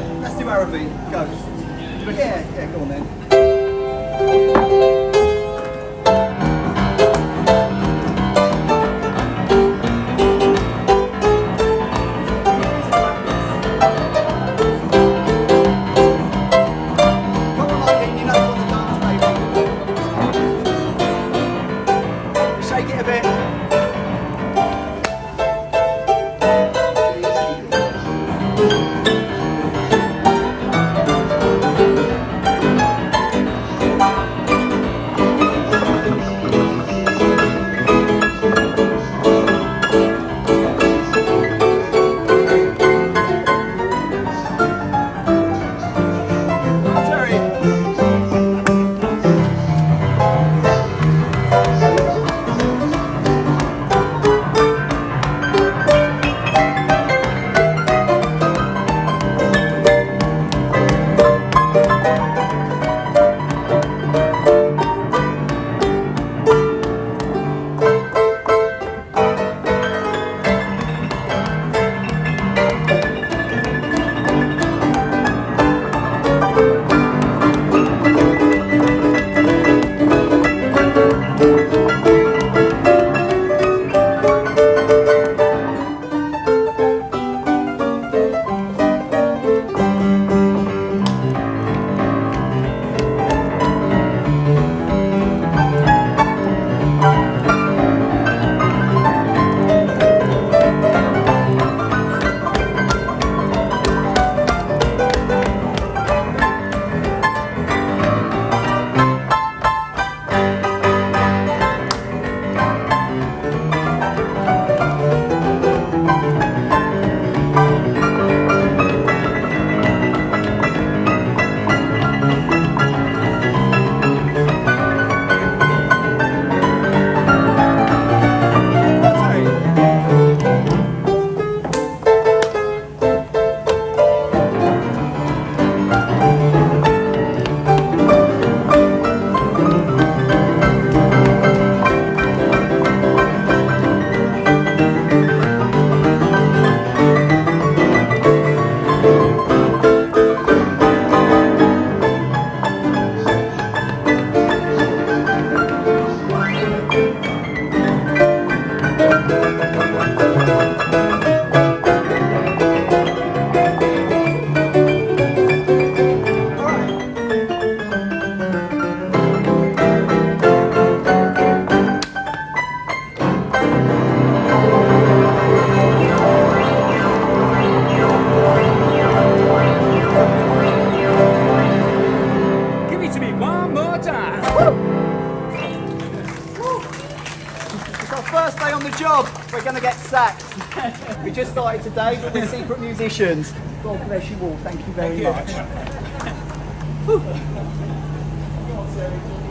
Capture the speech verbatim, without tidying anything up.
Let's do Arabic. Go. Yeah, yeah, go on then. First day on the job, we're going to get sacked. We just started today, but we're secret musicians. God bless you all, thank you very much.